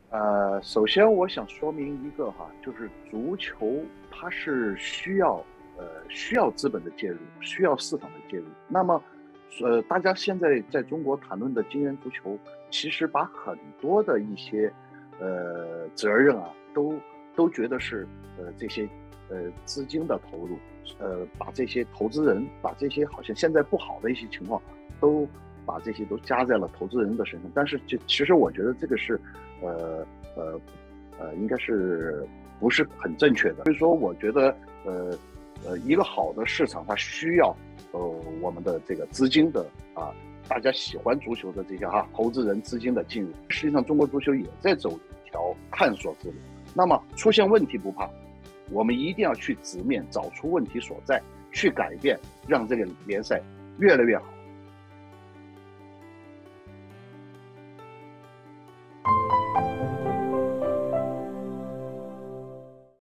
首先我想说明一个哈，就是足球它是需要资本的介入，需要市场的介入。那么，大家现在在中国谈论的金元足球，其实把很多的一些责任啊，都觉得是这些资金的投入，把这些投资人，把这些好像现在不好的一些情况，都把这些都加在了投资人的身上。但是其实我觉得这个是呃呃应该是不是很正确的。所以说，我觉得一个好的市场它需要我们的这个资金的啊。大家喜欢足球的这些投资人资金的进入，实际上中国足球也在走一条探索之路。那么出现问题不怕，我们一定要去直面，找出问题所在，去改变，让这个联赛越来越好。